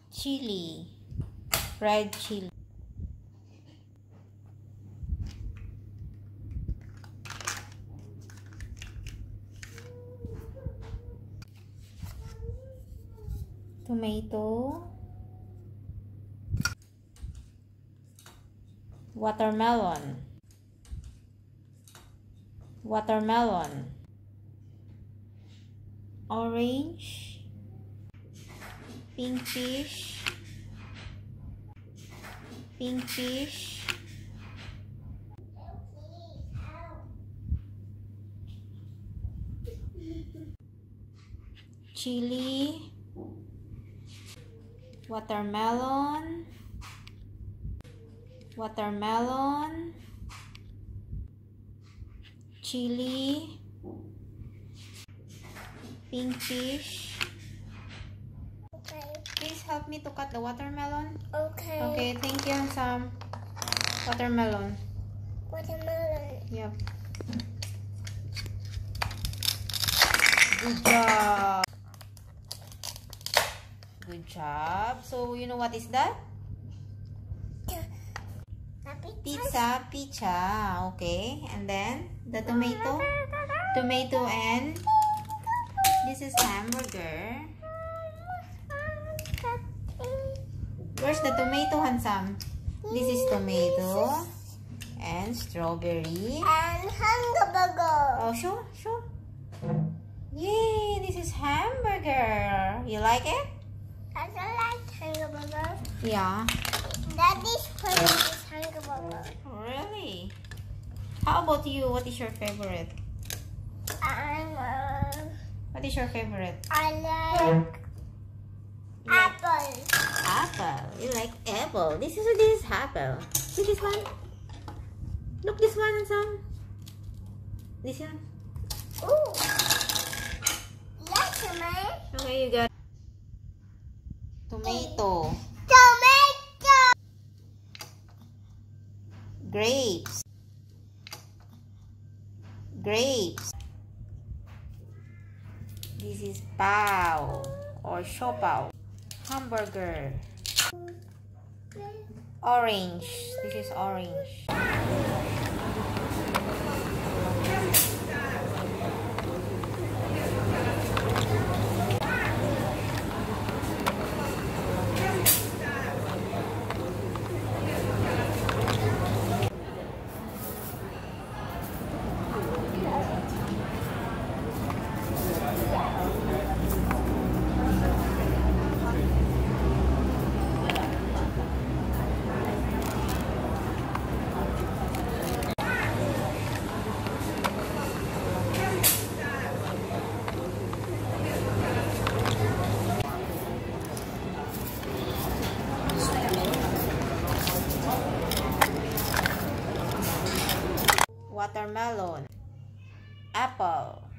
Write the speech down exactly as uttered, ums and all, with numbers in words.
chili, red chili. Tomato, watermelon, watermelon, orange, pink fish, pink fish, chili, watermelon, watermelon, chili, pink fish. Okay. Please help me to cut the watermelon. Okay. Okay, thank you, Sam. Watermelon. Watermelon. Yep. Good job. Good job. So, you know what is that? Pizza, pizza. Okay. And then, the tomato. Tomato and this is hamburger. Where's the tomato, Hansam? This is tomato and strawberry. And hamburger. Oh, sure, sure. Yay, this is hamburger. You like it? I don't like hamburger. Yeah. Daddy's favorite is hamburger. Really? How about you? What is your favorite? I'm, uh, What is your favorite? I like You like apple. apple. You like apple. This is this is apple. See this one? Look this one, Sam. This one. Ooh. Yes, man. Okay, you got tomato, Tomato. grapes, grapes. This is pao or siopao, hamburger, orange. This is orange. Watermelon, apple,